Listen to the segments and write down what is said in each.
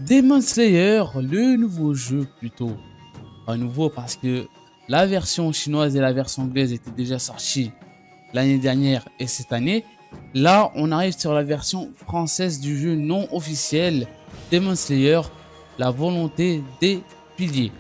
Demon Slayer, le nouveau jeu plutôt. Pas nouveau parce que la version chinoise et la version anglaise étaient déjà sorties l'année dernière et cette année. Là, on arrive sur la version française du jeu non officiel Demon Slayer, la volonté des piliers.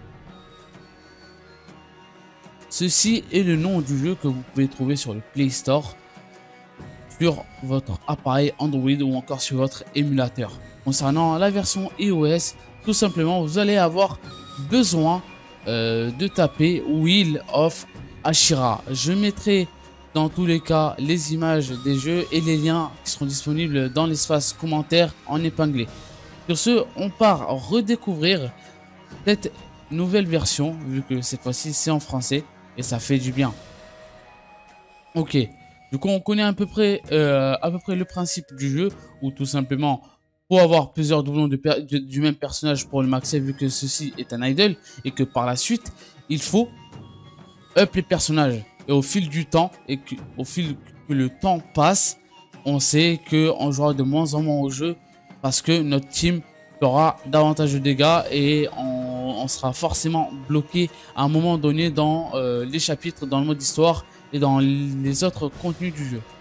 Ceci est le nom du jeu que vous pouvez trouver sur le Play Store, sur votre appareil Android ou encore sur votre émulateur. Concernant la version iOS, tout simplement, vous allez avoir besoin de taper Wheel of Ashira. Je mettrai dans tous les cas les images des jeux et les liens qui seront disponibles dans l'espace commentaire en épinglé. Sur ce, on part redécouvrir cette nouvelle version, vu que cette fois-ci c'est en français et ça fait du bien. Ok, du coup on connaît à peu près le principe du jeu, où tout simplement pour avoir plusieurs doublons du même personnage pour le maxer, vu que ceci est un idol, et que par la suite il faut up les personnages. Et au fil du temps, au fil que le temps passe, on sait qu'on jouera de moins en moins au jeu, parce que notre team fera davantage de dégâts et on sera forcément bloqué à un moment donné dans les chapitres, dans le mode histoire et dans les autres contenus du jeu.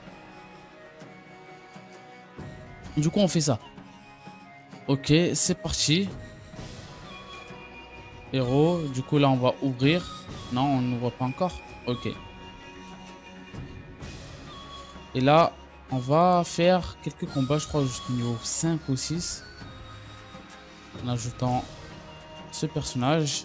Du coup, on fait ça. Ok, c'est parti. Héros, du coup là on va ouvrir. Non, on n'ouvre pas encore. Ok. Et là, on va faire quelques combats, je crois jusqu'au niveau 5 ou 6. En ajoutant ce personnage.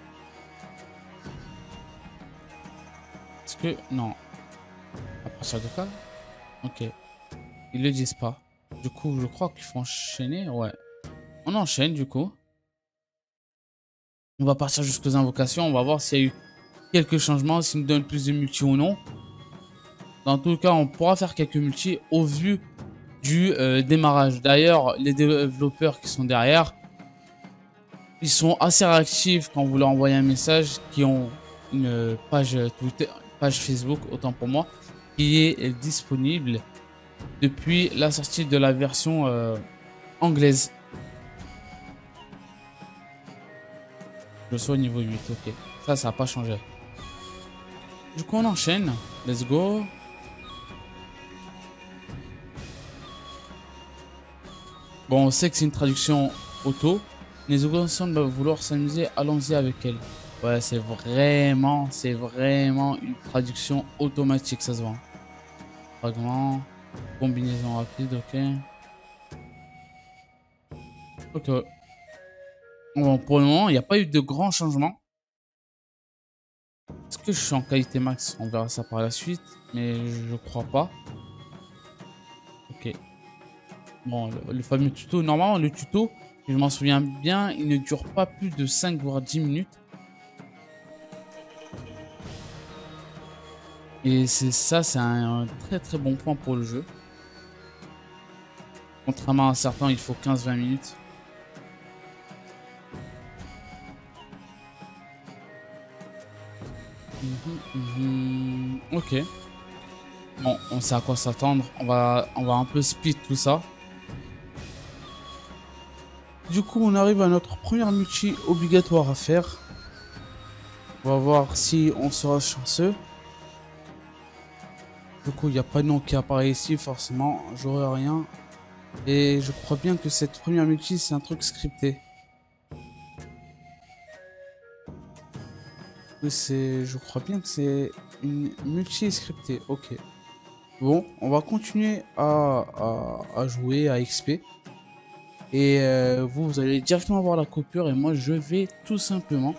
Est-ce que... Non. À partir de quoi? Ok. Ils le disent pas. Du coup, je crois qu'il faut enchaîner. Ouais. On enchaîne du coup. On va partir jusqu'aux invocations. On va voir s'il y a eu quelques changements, s'il nous donne plus de multi ou non. Dans tout cas, on pourra faire quelques multi au vu du démarrage. D'ailleurs, les développeurs qui sont derrière, ils sont assez réactifs quand vous leur envoyez un message, qui ont une page Twitter, page Facebook, autant pour moi, qui est disponible depuis la sortie de la version anglaise. Je suis au niveau 8, ok. Ça n'a pas changé. Du coup, on enchaîne. Let's go. Bon, on sait que c'est une traduction auto. Les augmentations doivent vouloir s'amuser, allons-y avec elle. Ouais, c'est vraiment une traduction automatique, ça se voit. Fragment, combinaison rapide, ok. Ok. Bon, pour le moment, il n'y a pas eu de grands changements. Est-ce que je suis en qualité max? On verra ça par la suite, mais je crois pas. Ok. Bon, le fameux tuto. Normalement, le tuto, si je m'en souviens bien, il ne dure pas plus de 5 voire 10 minutes. Et c'est un très très bon point pour le jeu. Contrairement à certains, il faut 15-20 minutes. Ok. Bon, on sait à quoi s'attendre. On va un peu split tout ça. Du coup, on arrive à notre première multi obligatoire à faire. On va voir si on sera chanceux. Du coup, il n'y a pas de nom qui apparaît ici, forcément. J'aurai rien. Et je crois bien que cette première multi, c'est un truc scripté. Je crois bien que c'est une multi scriptée. Ok. Bon, on va continuer à jouer, à XP. Et vous allez directement voir la coupure. Et moi, je vais tout simplement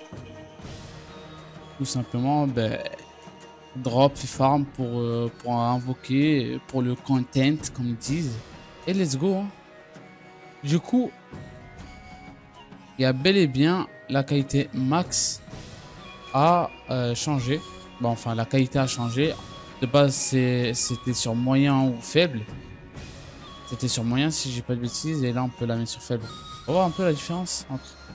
ben, drop et farm pour invoquer, pour le content, comme ils disent. Et let's go. Hein. Du coup, il y a bel et bien la qualité max a changé. Bon, enfin, la qualité a changé. De base, c'était sur moyen ou faible. C'était sur moyen, si j'ai pas de bêtises. Et là, on peut la mettre sur faible. On va voir un peu la différence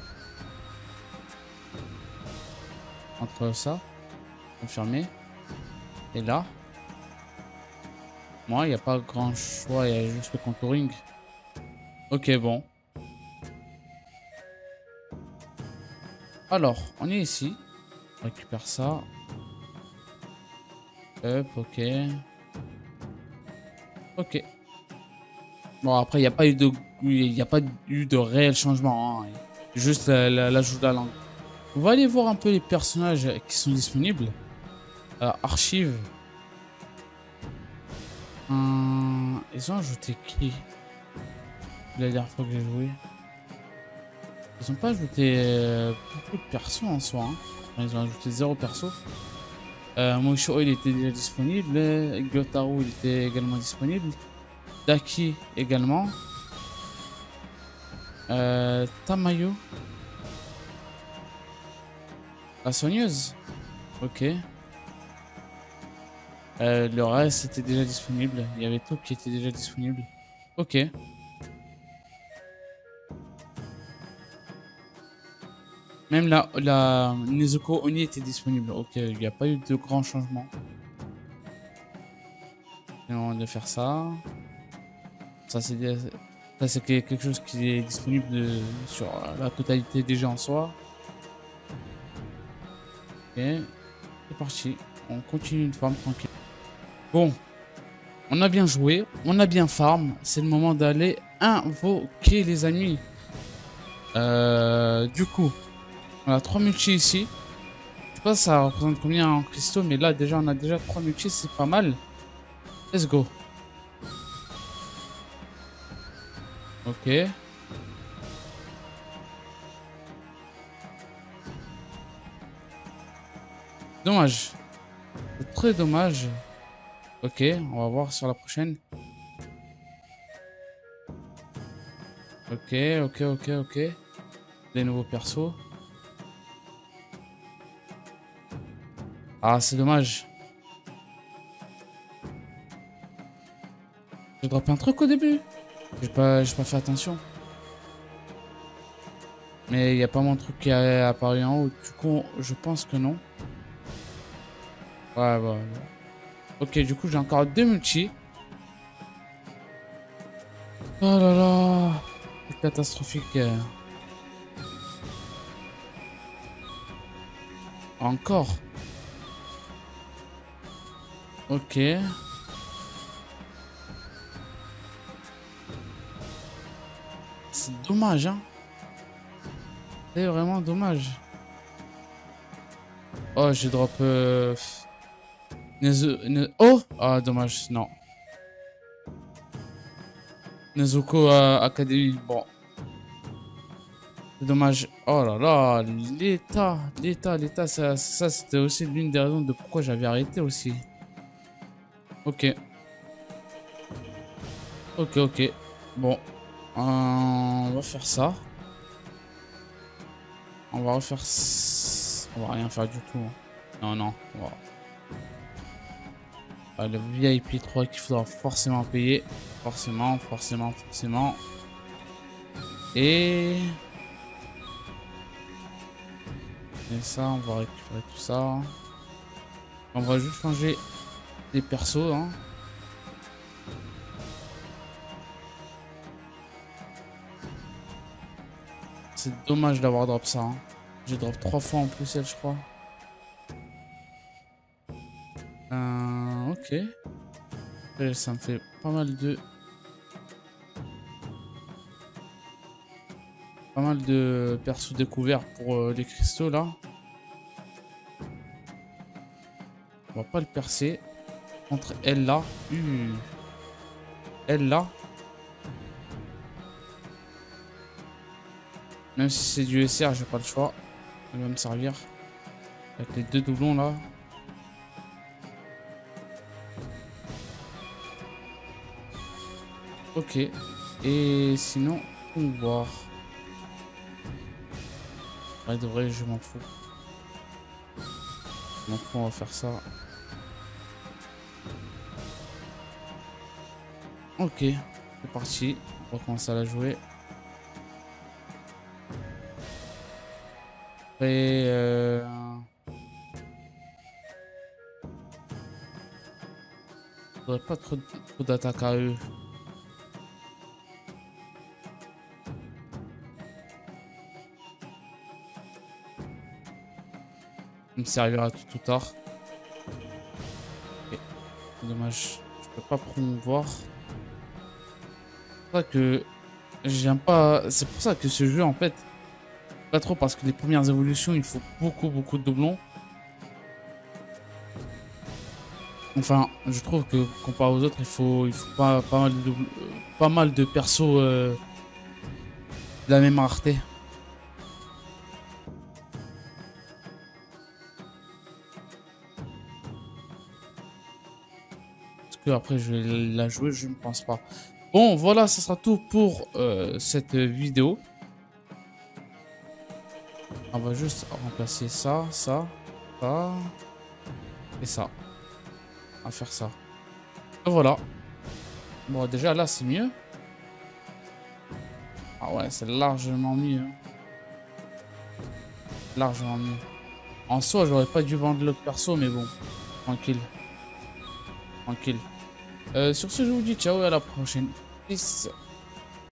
entre ça. Confirmé. Et là. Moi, il n'y a pas grand choix. Il y a juste le contouring. Ok, bon. Alors, on est ici. On récupère ça. Hop, ok. Ok. Bon, après, il n'y a pas eu de, il y a pas eu de réel changement, hein. Juste l'ajout de la langue. On va aller voir un peu les personnages qui sont disponibles. Archives. Ils ont ajouté qui la dernière fois que j'ai joué? Ils ont pas ajouté beaucoup de persos en soi, hein. Enfin, ils ont ajouté 0 perso. Moisho, il était déjà disponible. Gyotaro, il était également disponible. Daki également. Tamayo. La soigneuse. Ok. Le reste était déjà disponible. Il y avait tout qui était déjà disponible. Ok. Même la Nezuko Oni était disponible. Ok, il n'y a pas eu de grands changements. Et on va faire ça. Ça, c'est quelque chose qui est disponible sur la totalité des jeux en soi. Ok. C'est parti. On continue une farm tranquille. Bon. On a bien joué. On a bien farm. C'est le moment d'aller invoquer les amis. Du coup, on a 3 multi ici. Je sais pas ça représente combien en cristaux, mais là déjà on a déjà 3 multi, c'est pas mal. Let's go. Ok. Dommage. C'est très dommage. Ok, on va voir sur la prochaine. Ok, ok, ok, ok. Des nouveaux persos. Ah, c'est dommage. J'ai droppé un truc au début. J'ai pas fait attention. Mais il n'y a pas mon truc qui est apparu en haut. Du coup, je pense que non. Ouais, ouais. Ok, du coup, j'ai encore 2 multi. Oh là là. C'est catastrophique. Encore. Ok. C'est dommage, hein. C'est vraiment dommage. Oh, j'ai drop... Oh! Ah, dommage, non. Nezuko Academy, bon. C'est dommage. Oh là là, l'état, ça c'était aussi l'une des raisons de pourquoi j'avais arrêté aussi. Ok. Ok, ok. Bon. On va faire ça. On va refaire... On va rien faire du tout, hein. Non, non. On va... Ah, le VIP 3 qu'il faudra forcément payer. Forcément, forcément, forcément. Et ça, on va récupérer tout ça. On va juste changer les persos, hein. C'est dommage d'avoir drop ça, hein. J'ai drop 3 fois en plus, elle, je crois. Ok. Et ça me fait pas mal de... Pas mal de persos découverts pour les cristaux, là. On va pas le percer. Contre elle, là. Elle, là. Même si c'est du SR, j'ai pas le choix. Elle va me servir. Avec les 2 doublons, là. Ok. Et sinon, on va voir. Ouais, de vrai, je m'en fous. Je m'en fous, on va faire ça. Ok. C'est parti. On va commencer à la jouer. Et faudrait pas trop d'attaques à eux. me servira tout ou tard. Ok. Dommage, je peux pas promouvoir. C'est pour ça que j'aime pas. C'est pour ça que ce jeu en fait, pas trop parce que les premières évolutions, il faut beaucoup de doublons. Enfin, je trouve que comparé aux autres, il faut pas mal de persos de la même rareté. Parce que après, je vais la jouer, je ne pense pas. Bon, voilà, ça sera tout pour cette vidéo. On va juste remplacer ça et ça. On va faire ça. Et voilà. Bon, déjà là, c'est mieux. Ah ouais, c'est largement mieux. Largement mieux. En soi, j'aurais pas dû vendre l'autre perso, mais bon. Tranquille. Tranquille. Sur ce, je vous dis ciao et à la prochaine. Peace.